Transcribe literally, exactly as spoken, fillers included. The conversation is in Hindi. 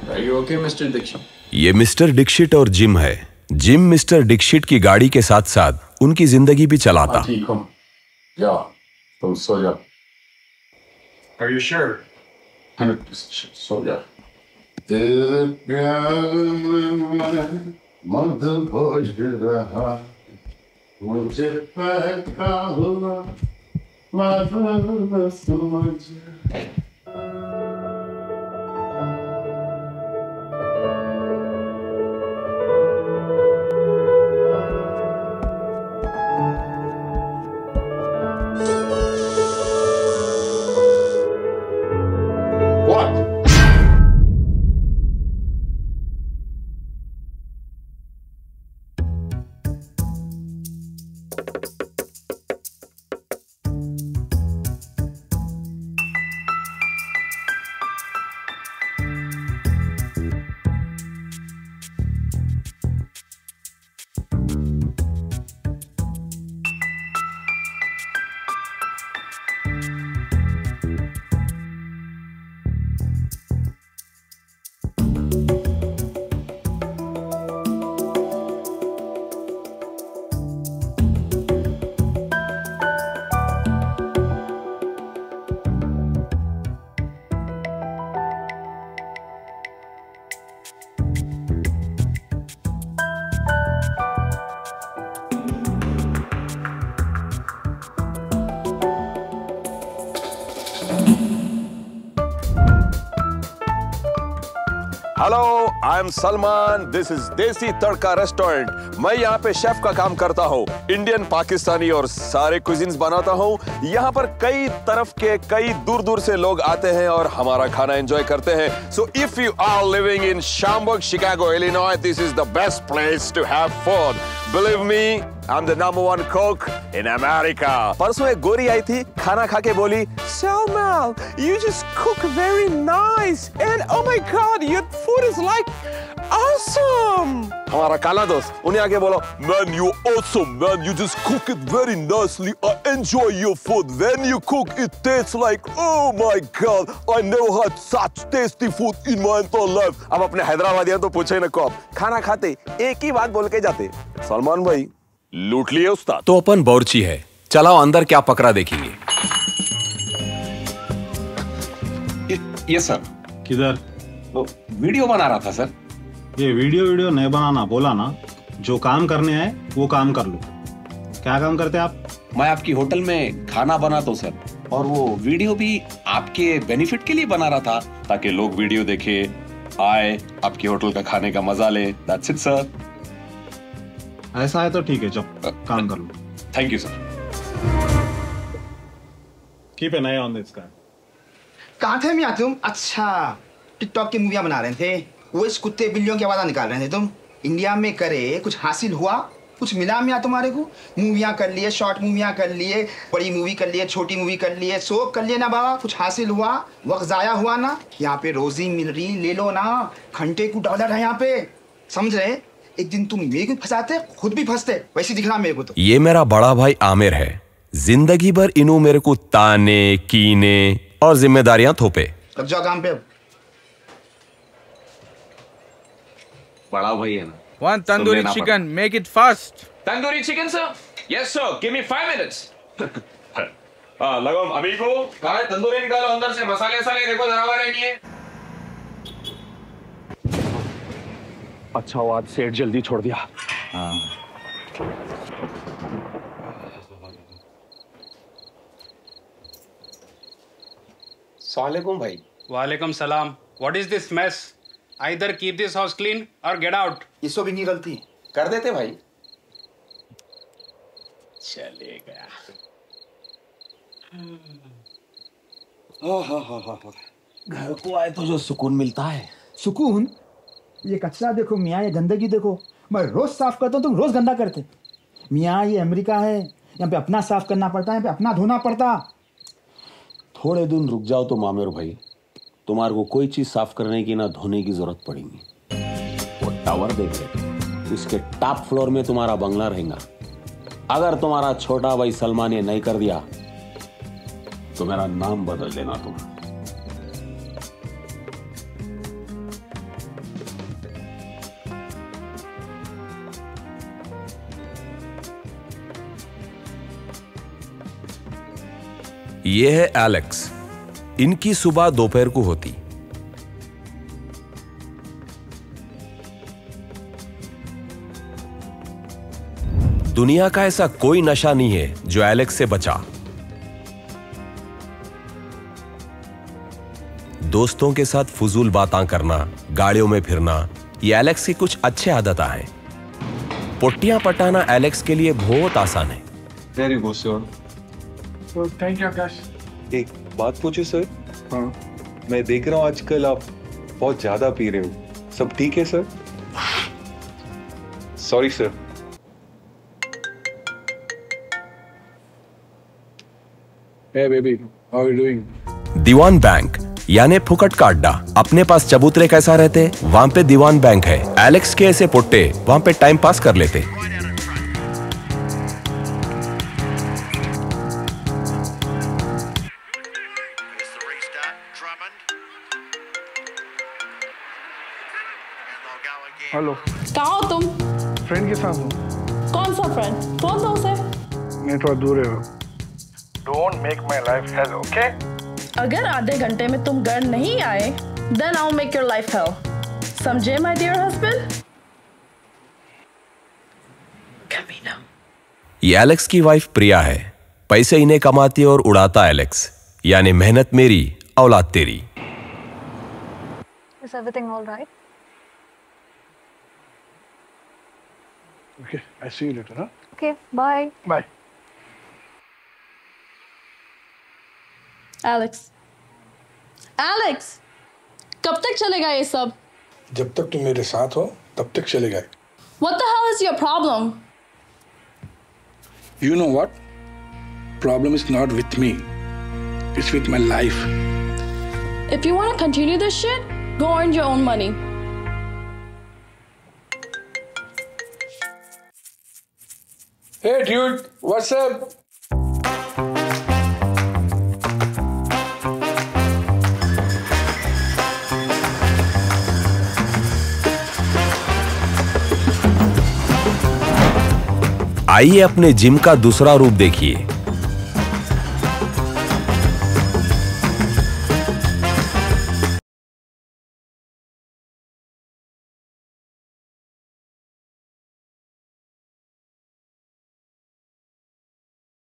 Okay mister Dixit? ये मिस्टर दीक्षित और जिम है। जिम मिस्टर दीक्षित की गाड़ी के साथ साथ उनकी जिंदगी भी चलाता। ठीक हूँ। जा, तुम सो जा। Are you sure? Hundred percent सो जा। तेरे प्यार में मदहोश रहा, मुझे पैदा हुआ मदहोश मुझे। Hello, I am Salman, this is Desi Tadka restaurant. मैं यहाँ पे शेफ का काम करता हूँ। इंडियन, पाकिस्तानी और सारे कुजिन्स बनाता हूँ। यहाँ पर कई तरफ के कई दूर दूर से लोग आते हैं और हमारा खाना एंजॉय करते हैं। So if you are living in Schaumburg, Chicago, Illinois, this is the best place to have food. Believe me, I'm the number one cook in America. परसों एक गोरी आई थी, खाना खा के बोली, Salman, you just cook very nice, and oh my God, your food is like awesome. हमारा काला दोस्त उन्हें आके बोलो, Man, you awesome, man, you just cook it very nicely. I enjoy your food. When you cook, it tastes like, oh my God, I never had such tasty food in my entire life. अब अपने हैदराबादियां तो पूछे न को, खाना खाते एक ही बात बोल के जाते, सलमान भाई लूट लिए उस्ताद। तो अपन बावर्ची है, चलाओ अंदर क्या पकड़ा देखेंगे। Yes sir. किधर? वो वीडियो बना रहा था सर। ये वीडियो वीडियो नहीं बनाना, बोला ना, जो काम करने आए वो काम कर लो। क्या काम करते आप? मैं आपकी होटल में खाना बनाता हूँ सर, और वो वीडियो भी आपके बेनिफिट के लिए बना रहा था, ताकि लोग वीडियो देखे, आए, आपकी होटल का खाने का मजा ले। That's it sir. ऐसा है तो ठीक है, जब काम कर लो। Thank you sir. Keep an eye on this guy. कहाँ थे मियां तुम? अच्छा, टिकटॉक की मूवियां बना रहे थे, वो इस कुत्ते बिल्लियों की आवाज़ निकाल रहे थे तुम। इंडिया में करे कुछ हासिल हुआ, कुछ मिला मियां तुम्हारे को? मूवियां कर लिए, शॉर्ट मूवियां कर लिए, बड़ी मूवी कर लिए, छोटी मूवी कर लिए, सोप कर लिए ना बाबा? कुछ हासिल हुआ? वक्त जाया हुआ ना? यहाँ पे रोजी मिल रही, ले लो ना, घंटे को डॉलर है यहाँ पे, समझ रहे? एक दिन तुम मेरे को फंसाते, खुद भी फंसते, वैसे दिख रहा मेरे को तो। ये मेरा बड़ा भाई आमिर है। जिंदगी भर इन्हों मेरे को ताने, कीने और जिम्मेदारियां थोपे। अब जाओ काम पे। बड़ा भाई है ना। One tandoori chicken, make it fast. Tandoori chicken sir? Yes sir, give me five minutes. हाँ लगो अभी को कहाँ है तंदूरी निकालो अंदर से, मसाले मसाले देखो जरा हुआ नहीं है। अच्छा वो आज सेठ जल्दी छोड़ दिया। हाँ। Assalamualaikum भाई। वालेकुम सलाम। What is this mess? Either keep this house clean or get out. ये सब इनकी गलती कर देते भाई। चलेगा। घर को आए तो जो सुकून मिलता है। सुकून? ये कचरा देखो मियाँ, ये गंदगी देखो। मैं रोज साफ करता हूँ, तुम रोज गंदा करते। मियाँ ये अमेरिका है, यहाँ पे अपना साफ करना पड़ता है, यहाँ पे अपना धोना पड़ता। थोड़े दिन रुक जाओ तो मामेर भाई, तुम्हारे को कोई चीज साफ करने की ना धोने की जरूरत पड़ेगी। वो टावर देख ले, उसके टॉप फ्लोर में तुम्हारा बंगला रहेगा। अगर तुम्हारा छोटा भाई सलमान ने नहीं कर दिया तो मेरा नाम बदल देना तुम। ये है एलेक्स। इनकी सुबह दोपहर को होती। दुनिया का ऐसा कोई नशा नहीं है जो एलेक्स से बचा। दोस्तों के साथ फुजूल बातें करना, गाड़ियों में फिरना, ये एलेक्स की कुछ अच्छे आदतें हैं। पुट्टियां पटाना एलेक्स के लिए बहुत आसान है। Very good sir. So, thank you, Akash. एक बात पूछूं सर? हाँ। मैं देख रहा हूँ आजकल आप बहुत ज्यादा पी रहे हो। सब ठीक है sir? Sorry sir. Hey baby, how are you doing? Dewan bank यानी फुकट का अड्डा। अपने पास चबूतरे कैसा रहते, वहां पे दीवान बैंक है। एलेक्स के ऐसे पुट्टे वहां पे टाइम पास कर लेते। हेलो। कहाँ हो तुम? फ्रेंड के साथ हूँ। कौन सा फ्रेंड? फोन दो उसे। मैं थोड़ा दूर है। Don't make my life hell, okay? अगर आधे घंटे में तुम घर नहीं आए, then I'll make your life hell. समझे my dear husband? कमीना। ये एलेक्स की वाइफ प्रिया है। पैसे इन्हें कमाती और उड़ाता एलेक्स, यानी मेहनत मेरी औलाद तेरी। Is everything all right? Okay, I see you later, huh? Okay, bye. Bye. Alex. Alex, कब तक चलेगा ये सब? जब तक तुम मेरे साथ हो, तब तक चलेगा। What the hell is your problem? You know what? Problem is not with me. It's with my life. If you want to continue this shit, go earn your own money. Hey dude, what's up? आइए अपने जिम का दूसरा रूप देखिए।